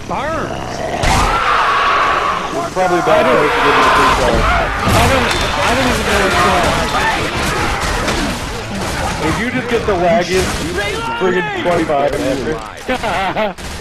burns. It's probably a bad place to give you the free charge. I don't even know what's going on. If you just get the laggiest, friggin' 25 and after.